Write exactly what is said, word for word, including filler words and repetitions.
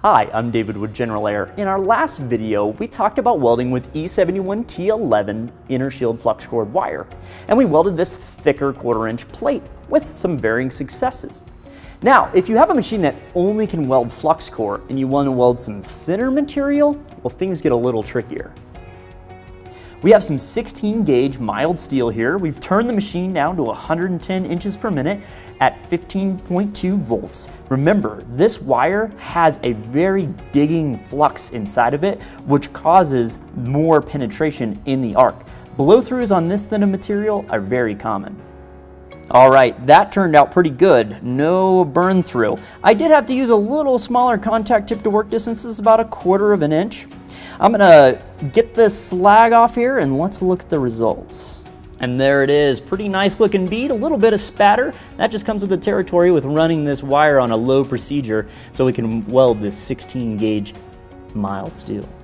Hi, I'm David with General Air. In our last video, we talked about welding with E seventy-one T eleven inner shield flux cored wire, and we welded this thicker quarter inch plate with some varying successes. Now, if you have a machine that only can weld flux core and you want to weld some thinner material, well, things get a little trickier. We have some sixteen gauge mild steel here. We've turned the machine down to one hundred ten inches per minute at fifteen point two volts. Remember, this wire has a very digging flux inside of it, which causes more penetration in the arc. Blow-throughs on this thin of material are very common. All right, that turned out pretty good. No burn through. I did have to use a little smaller contact tip to work distance. This is about a quarter of an inch. I'm gonna get this slag off here and let's look at the results. And there it is, pretty nice looking bead, a little bit of spatter. That just comes with the territory with running this wire on a low procedure so we can weld this sixteen gauge mild steel.